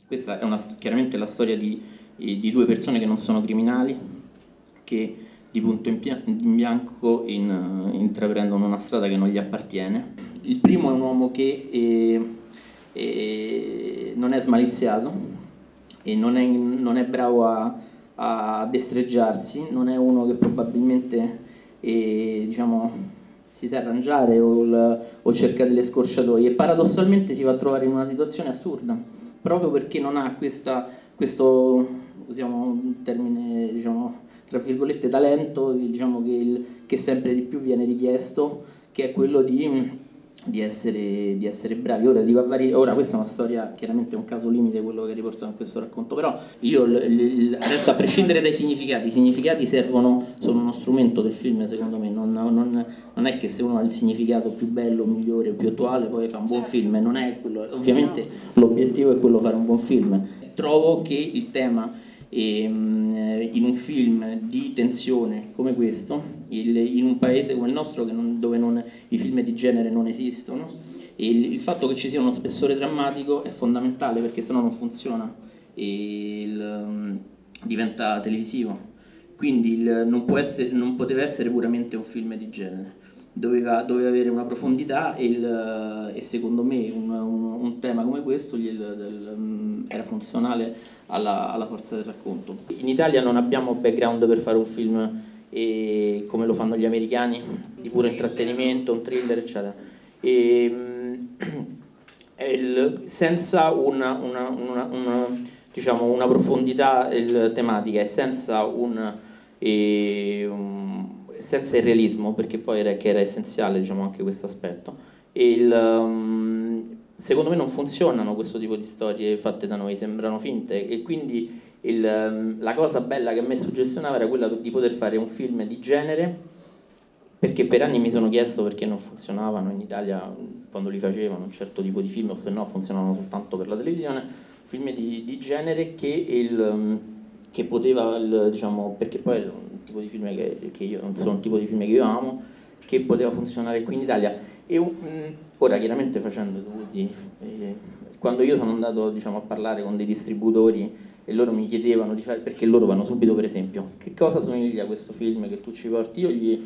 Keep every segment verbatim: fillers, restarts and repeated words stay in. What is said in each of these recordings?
Questa è una, chiaramente la storia di, di due persone che non sono criminali, che di punto in, in bianco in, intraprendono una strada che non gli appartiene. Il primo è un uomo che eh, eh, non è smaliziato e non è, non è bravo a, a destreggiarsi, non è uno che probabilmente eh, diciamo, si sa arrangiare o, il, o cerca delle scorciatoie, e paradossalmente si va a trovare in una situazione assurda proprio perché non ha questa, questo, usiamo un termine, diciamo, tra virgolette, talento, diciamo, che, il, che sempre di più viene richiesto, che è quello di, di, essere, di essere bravi. Ora, dico a vari, ora questa è una storia, chiaramente è un caso limite quello che riporto in questo racconto, però io adesso, a prescindere dai significati, i significati servono, sono uno strumento del film, secondo me, non, non, non è che se uno ha il significato più bello, migliore, più attuale poi fa un buon film, non è quello, ovviamente l'obiettivo è quello di fare un buon film. Trovo che il tema E, in un film di tensione come questo, il, in un paese come il nostro che non, dove non, i film di genere non esistono, e il, il fatto che ci sia uno spessore drammatico è fondamentale, perché sennò non funziona e il, diventa televisivo. Quindi il, non, può essere, non poteva essere puramente un film di genere, doveva, doveva avere una profondità e, il, e secondo me un, un, un tema come questo gli, il, era funzionale alla, alla forza del racconto. In Italia non abbiamo background per fare un film e, come lo fanno gli americani, di puro intrattenimento, un thriller, eccetera. E, il, senza una, una, una, una, diciamo, una profondità il, tematica e senza un, e, un senza il realismo, perché poi era, che era essenziale, diciamo, anche questo aspetto. E il, um, secondo me non funzionano questo tipo di storie fatte da noi, sembrano finte, e quindi il, um, la cosa bella che a me suggestionava era quella di poter fare un film di genere, perché per anni mi sono chiesto perché non funzionavano in Italia quando li facevano un certo tipo di film, o se no funzionavano soltanto per la televisione, film di, di genere che, il, um, che poteva, il, diciamo, perché poi era un tipo di film che, che io non sono un tipo di film che io amo, che poteva funzionare qui in Italia. E um, ora chiaramente facendo dovuti, eh, quando io sono andato, diciamo, a parlare con dei distributori e loro mi chiedevano di fare, perché loro vanno subito, per esempio, che cosa somiglia a questo film che tu ci porti, io gli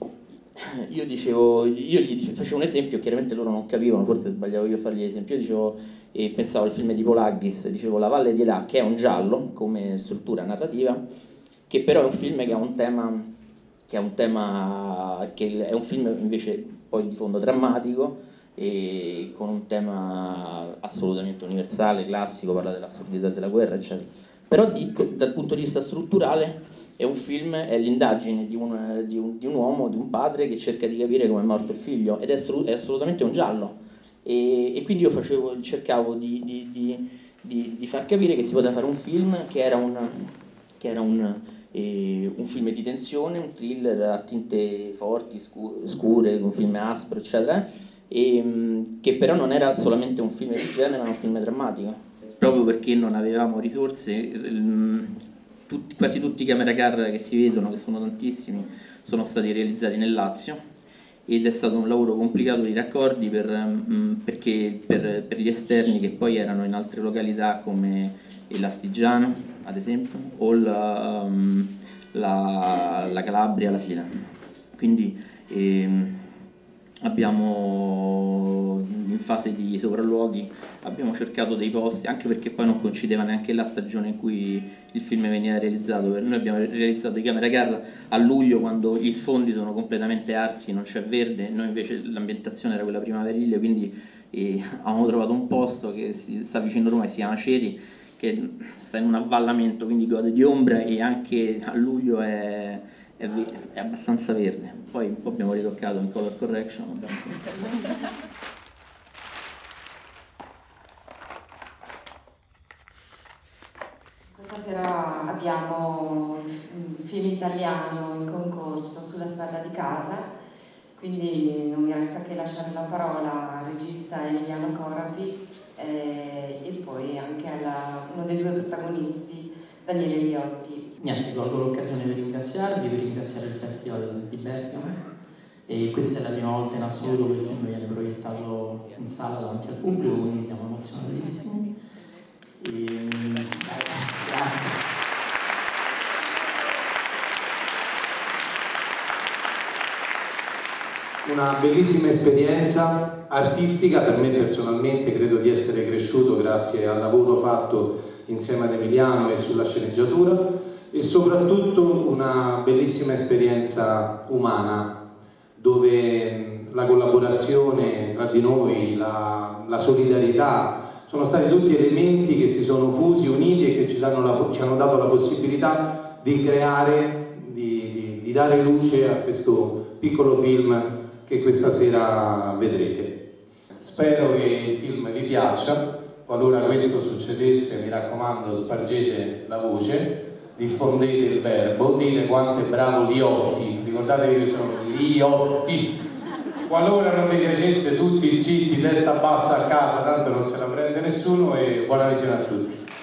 io dicevo, io gli facevo un esempio, chiaramente loro non capivano, forse sbagliavo io a fargli l'esempio, io dicevo, e pensavo al film di Polagis, dicevo La Valle di Elà, che è un giallo come struttura narrativa, che però è un film che ha un tema, che ha un tema, che è un film invece poi di fondo drammatico, e con un tema assolutamente universale, classico, parla dell'assurdità della guerra, eccetera. Però dico, dal punto di vista strutturale è un film, è l'indagine di un, di, un, di un uomo, di un padre che cerca di capire come è morto il figlio, ed è, è assolutamente un giallo. E, e quindi io facevo, cercavo di, di, di, di, di far capire che si poteva fare un film che era un, che era un, eh, un film di tensione, un thriller a tinte forti, scure, scure un film aspro, eccetera, e mh, che però non era solamente un film di genere, ma un film drammatico. Proprio perché non avevamo risorse, mh, tutti, quasi tutti i camera car che si vedono, che sono tantissimi, sono stati realizzati nel Lazio, ed è stato un lavoro complicato di raccordi per, mh, perché per, per gli esterni che poi erano in altre località come l'Astigiano, ad esempio, o la, um, la, la Calabria, la Sila. Quindi ehm, abbiamo, in fase di sopralluoghi, abbiamo cercato dei posti, anche perché poi non coincideva neanche la stagione in cui il film veniva realizzato. Per noi abbiamo realizzato i camera car a luglio, quando gli sfondi sono completamente arsi, non c'è verde, noi invece l'ambientazione era quella primaverile, quindi eh, avevamo trovato un posto che si, sta vicino a Roma, che si chiama Ceri, che sta in un avvallamento, quindi gode di ombra, e anche a luglio è, è, è abbastanza verde. Poi un po' abbiamo ritoccato in color correction. Questa sera abbiamo un film italiano in concorso, Sulla strada di casa, quindi non mi resta che lasciare la parola al regista Emiliano Corapi eh, e poi anche a uno dei due protagonisti, Daniele Liotti. Niente, colgo l'occasione per ringraziarvi, per ringraziare il Festival di Bergamo, e questa è la prima volta in assoluto che il film viene proiettato in sala davanti al pubblico, quindi siamo emozionatissimi. E, grazie. Una bellissima esperienza artistica, per me personalmente credo di essere cresciuto grazie al lavoro fatto insieme ad Emiliano e sulla sceneggiatura, e soprattutto una bellissima esperienza umana dove la collaborazione tra di noi, la, la solidarietà sono stati tutti elementi che si sono fusi, uniti e che ci, danno la, ci hanno dato la possibilità di creare, di, di, di dare luce a questo piccolo film che questa sera vedrete. Spero che il film vi piaccia. Qualora questo succedesse, mi raccomando, spargete la voce, diffondete il verbo, dite quanto è bravo Liotti, ricordatevi questo nome, Liotti. Qualora non vi piacesse, tutti zitti, testa bassa a casa, tanto non se la prende nessuno, e buona visione a tutti.